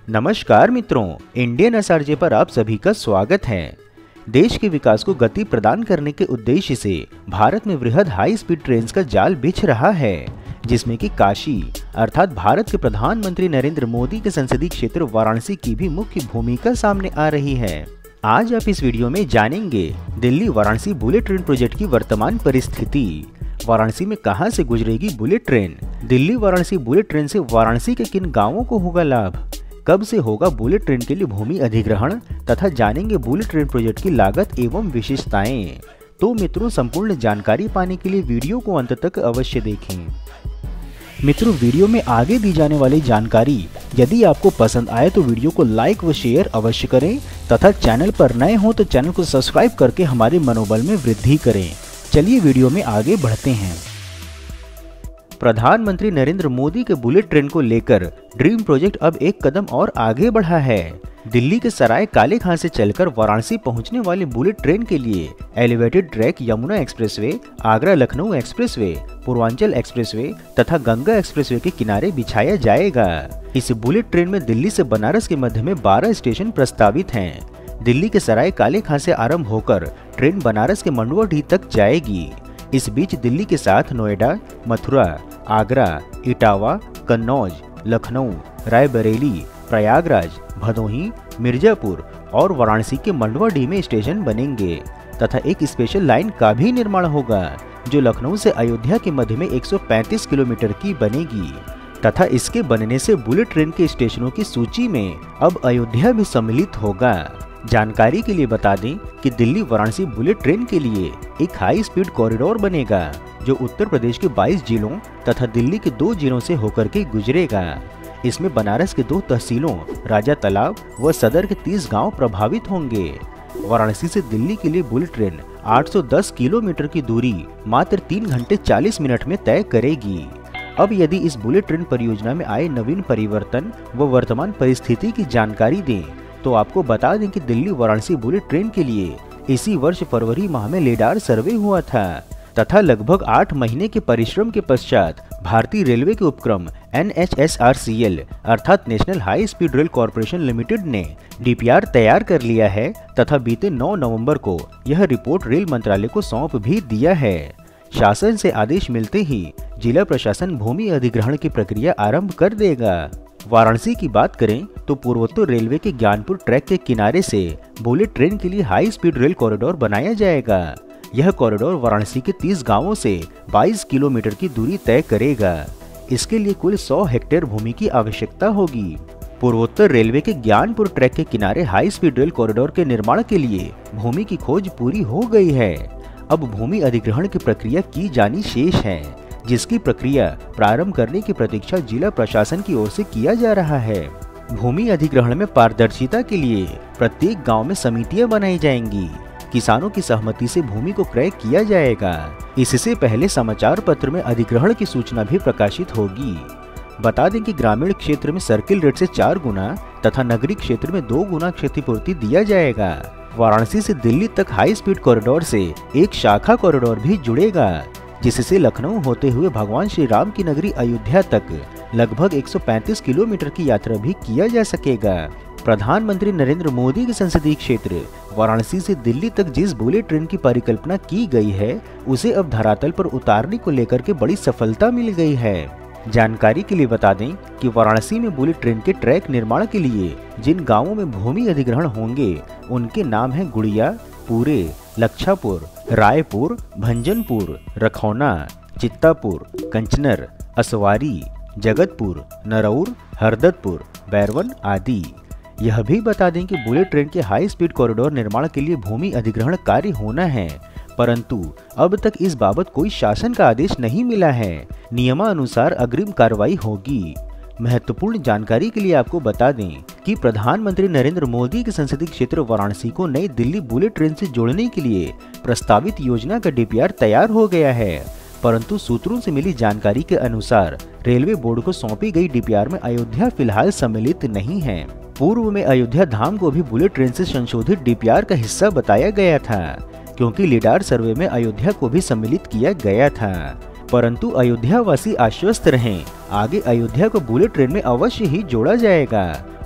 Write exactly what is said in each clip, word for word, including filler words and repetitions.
नमस्कार मित्रों, Indian SRJ पर आप सभी का स्वागत है। देश के विकास को गति प्रदान करने के उद्देश्य से भारत में वृहद हाई स्पीड ट्रेन का जाल बिछ रहा है, जिसमें कि काशी अर्थात भारत के प्रधानमंत्री नरेंद्र मोदी के संसदीय क्षेत्र वाराणसी की भी मुख्य भूमिका सामने आ रही है। आज आप इस वीडियो में जानेंगे Delhi Varanasi bullet train project की वर्तमान परिस्थिति, वाराणसी में कहां से गुजरेगी bullet train, Delhi Varanasi bullet train से वाराणसी के किन गांवों को होगा लाभ, कब से होगा बुलेट ट्रेन के लिए भूमि अधिग्रहण तथा जानेंगे बुलेट ट्रेन प्रोजेक्ट की लागत एवं विशेषताएं। तो मित्रों, संपूर्ण जानकारी पाने के लिए वीडियो को अंत तक अवश्य देखें। मित्रों, वीडियो में आगे दी जाने वाली जानकारी यदि आपको पसंद आए तो वीडियो को लाइक व शेयर अवश्य करें तथा चैनल पर नए हो तो चैनल को सब्सक्राइब करके हमारे मनोबल में वृद्धि करें। चलिए वीडियो में आगे बढ़ते हैं। प्रधानमंत्री नरेंद्र मोदी के बुलेट ट्रेन को लेकर ड्रीम प्रोजेक्ट अब एक कदम और आगे बढ़ा है। दिल्ली के सराय काले खां से चलकर वाराणसी पहुंचने वाली बुलेट ट्रेन के लिए elevated track Yamuna expressway, Agra Lucknow expressway, Purvanchal expressway तथा गंगा एक्सप्रेसवे के किनारे बिछाया जाएगा। इस बुलेट ट्रेन में दिल्ली से बनारस के मध्य में बारह स्टेशन प्रस्तावित हैं। दिल्ली के सराय काले खां से आरंभ होकर ट्रेन बनारस के मंडुआडीह तक जाएगी। इस बीच दिल्ली के साथ नोएडा, मथुरा, आगरा, इटावा, कन्नौज, लखनऊ, रायबरेली, प्रयागराज, भदोही, मिर्जापुर और वाराणसी के मंडुआडीह में स्टेशन बनेंगे तथा एक स्पेशल लाइन का भी निर्माण होगा जो लखनऊ से अयोध्या के मध्य में एक सौ पैंतीस किलोमीटर की बनेगी तथा इसके बनने से बुलेट ट्रेन के स्टेशनों की सूची में अब अयोध्या भी सम्मिलित होगा। जानकारी के लिए बता दें कि दिल्ली वाराणसी बुलेट ट्रेन के लिए एक हाई स्पीड कॉरिडोर बनेगा जो उत्तर प्रदेश के बाईस जिलों तथा दिल्ली के दो जिलों से होकर के गुजरेगा। इसमें बनारस के दो तहसीलों राजा तालाब व सदर के तीस गांव प्रभावित होंगे। वाराणसी से दिल्ली के लिए बुलेट ट्रेन आठ सौ दस किलोमीटर की दूरी मात्र तीन घंटे चालीस मिनट में तय करेगी। अब यदि इस बुलेट ट्रेन परियोजना में आए नवीन परिवर्तन व वर्तमान परिस्थिति की जानकारी दें तो आपको बता दें कि दिल्ली वाराणसी बुलेट ट्रेन के लिए इसी वर्ष फरवरी माह में लेडार सर्वे हुआ था तथा लगभग आठ महीने के परिश्रम के पश्चात भारतीय रेलवे के उपक्रम N H S R C L अर्थात national high speed rail corporation limited ने डी पी आर तैयार कर लिया है तथा बीते नौ नवंबर को यह रिपोर्ट रेल मंत्रालय को सौंप भी दिया है। शासन से आदेश मिलते ही जिला प्रशासन भूमि अधिग्रहण की प्रक्रिया आरंभ कर देगा। वाराणसी की बात करें तो पूर्वोत्तर रेलवे के ज्ञानपुर ट्रैक के किनारे से बुलेट ट्रेन के लिए हाई स्पीड रेल कॉरिडोर बनाया जाएगा। यह कॉरिडोर वाराणसी के तीस गांवों से बाईस किलोमीटर की दूरी तय करेगा। इसके लिए कुल सौ हेक्टेयर भूमि की आवश्यकता होगी। पूर्वोत्तर रेलवे के ज्ञानपुर ट्रैक के किनारे हाई स्पीड रेल कॉरिडोर के निर्माण के लिए भूमि की खोज पूरी हो गई है। अब भूमि अधिग्रहण की प्रक्रिया की जानी शेष है, जिसकी प्रक्रिया प्रारंभ करने की प्रतीक्षा जिला प्रशासन की ओर से किया जा रहा है। भूमि अधिग्रहण में पारदर्शिता के लिए प्रत्येक गांव में समितियां बनाई जाएंगी। किसानों की सहमति से भूमि को क्रय किया जाएगा। इससे पहले समाचार पत्र में अधिग्रहण की सूचना भी प्रकाशित होगी। बता दें कि ग्रामीण क्षेत्र में सर्किल रेट से चार गुना तथा नगरीय क्षेत्र में दो गुना क्षतिपूर्ति दिया जाएगा। वाराणसी से दिल्ली तक हाई स्पीड कॉरिडोर से एक शाखा कॉरिडोर भी जुड़ेगा, जिससे लखनऊ होते हुए भगवान श्री राम की नगरी अयोध्या तक लगभग एक सौ पैंतीस किलोमीटर की यात्रा भी किया जा सकेगा। प्रधानमंत्री नरेंद्र मोदी के संसदीय क्षेत्र वाराणसी से दिल्ली तक जिस बुलेट ट्रेन की परिकल्पना की गई है उसे अब धरातल पर उतारने को लेकर के बड़ी सफलता मिल गई है। जानकारी के लिए बता दें कि वाराणसी में बुलेट ट्रेन के ट्रैक निर्माण के लिए जिन गांवों में भूमि अधिग्रहण होंगे उनके नाम हैं गुड़िया, पूरे, लक्षापुर, रायपुर, भंजनपुर, रखौना, चित्तापुर, कंचनर, असवारी, जगतपुर, नरौर, हरदतपुर, बैरवन आदि। यह भी बता दें कि बुलेट ट्रेन के हाई स्पीड कॉरिडोर निर्माण के लिए भूमि अधिग्रहण कार्य होना है, परंतु अब तक इस बाबत कोई शासन का आदेश नहीं मिला है। नियमानुसार अग्रिम कार्रवाई होगी। महत्वपूर्ण जानकारी के लिए आपको बता दें कि प्रधानमंत्री नरेंद्र मोदी के संसदीय क्षेत्र वाराणसी को नई दिल्ली बुलेट ट्रेन से जोड़ने के लिए प्रस्तावित योजना का डी पी आर तैयार हो गया है, परंतु सूत्रों से मिली जानकारी के अनुसार रेलवे बोर्ड को सौंपी गई डी पी आर में अयोध्या फिलहाल सम्मिलित नहीं है। पूर्व में अयोध्या धाम को भी बुलेट ट्रेन से संशोधित डी पी आर का हिस्सा बताया गया था, क्योंकि लीडार सर्वे में अयोध्या को भी सम्मिलित किया गया था। परंतु अयोध्या वासी आश्वस्त रहें, आगे अयोध्या को बुलेट ट्रेन में अवश्य ही जोड़ा जाएगा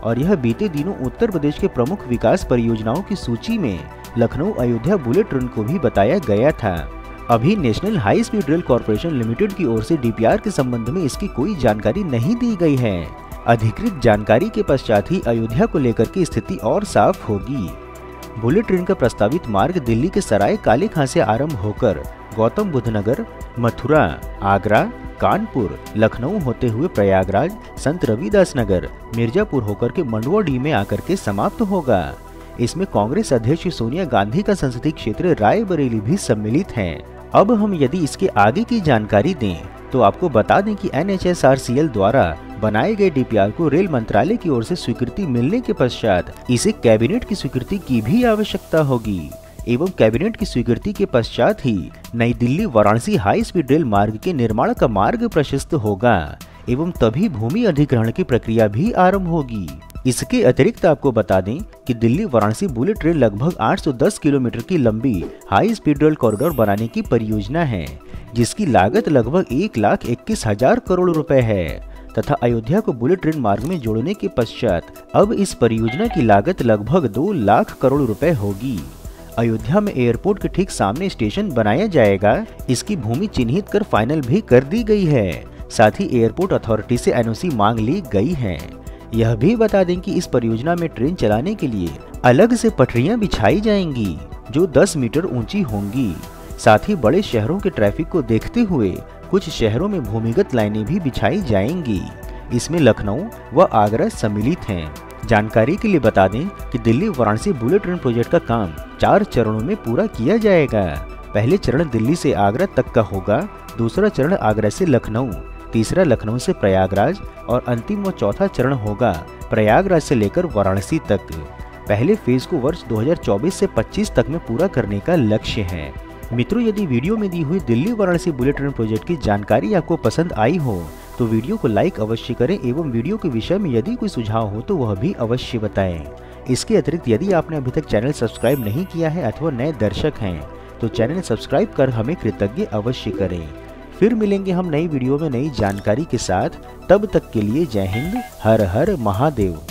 और यह बीते दिनों उत्तर प्रदेश के प्रमुख विकास परियोजनाओं की सूची में लखनऊ अयोध्या बुलेट ट्रेन को भी बताया गया था। अभी national high speed rail corporation limited की ओर से डीपीआर के संबंध में इसकी कोई जानकारी नहीं दी गई है। अधिकृत जानकारी के पश्चात ही अयोध्या को लेकर की स्थिति और साफ होगी। बुलेट ट्रेन का प्रस्तावित मार्ग दिल्ली के सराय काले खां से आरंभ होकर गौतम बुद्ध नगर, मथुरा, आगरा, कानपुर, लखनऊ होते हुए प्रयागराज, संत रविदास नगर, मिर्जापुर होकर के मंडुआडीह में आकर के समाप्त होगा। इसमें कांग्रेस अध्यक्ष सोनिया गांधी का संसदीय क्षेत्र रायबरेली भी सम्मिलित है। अब हम यदि इसके आगे की जानकारी दें तो आपको बता दें कि N H S R C L द्वारा बनाए गए डीपीआर को रेल मंत्रालय की ओर से स्वीकृति मिलने के पश्चात इसे कैबिनेट की स्वीकृति की भी आवश्यकता होगी एवं कैबिनेट की स्वीकृति के पश्चात ही नई Delhi Varanasi high speed rail मार्ग के निर्माण का मार्ग प्रशस्त होगा एवं तभी भूमि अधिग्रहण की प्रक्रिया भी आरंभ होगी। इसके अतिरिक्त आपको बता दें कि दिल्ली वाराणसी बुलेट ट्रेन लगभग आठ सौ दस किलोमीटर की लंबी हाई स्पीड रेल कॉरिडोर बनाने की परियोजना है, जिसकी लागत लगभग एक लाख इक्कीस हजार करोड़ रुपए है तथा अयोध्या को बुलेट ट्रेन मार्ग में जोड़ने के पश्चात अब इस परियोजना की लागत लगभग दो लाख करोड़ रुपए होगी। अयोध्या में एयरपोर्ट के ठीक सामने स्टेशन बनाया जाएगा। इसकी भूमि चिन्हित कर फाइनल भी कर दी गई है। साथ ही एयरपोर्ट अथॉरिटी से एन ओ सी मांग ली गई है। यह भी बता दें कि इस परियोजना में ट्रेन चलाने के लिए अलग से पटरियां बिछाई जाएंगी जो दस मीटर ऊंची होंगी। साथ ही बड़े शहरों के ट्रैफिक को देखते हुए कुछ शहरों में भूमिगत लाइनें भी बिछाई जाएंगी। इसमें लखनऊ व आगरा सम्मिलित हैं। जानकारी के लिए बता दें कि Delhi Varanasi bullet train project का काम चार चरणों में पूरा किया जाएगा। पहले चरण दिल्ली से आगरा तक का होगा, दूसरा चरण आगरा से लखनऊ, तीसरा लखनऊ से प्रयागराज और अंतिम व चौथा चरण होगा प्रयागराज से लेकर वाराणसी तक। पहले फेज को वर्ष दो हज़ार चौबीस से पच्चीस तक में पूरा करने का लक्ष्य है। मित्रों, यदि वीडियो में दी हुई Delhi Varanasi bullet train project की जानकारी आपको पसंद आई हो तो वीडियो को लाइक अवश्य करें एवं वीडियो के विषय में यदि कोई सुझाव हो तो वह भी अवश्य बताएं। इसके अतिरिक्त यदि आपने अभी तक चैनल सब्सक्राइब नहीं किया है अथवा नए दर्शक हैं तो चैनल सब्सक्राइब कर हमें कृतज्ञ अवश्य करें। फिर मिलेंगे हम नई वीडियो में नई जानकारी के साथ। तब तक के लिए जय हिंद, हर हर महादेव।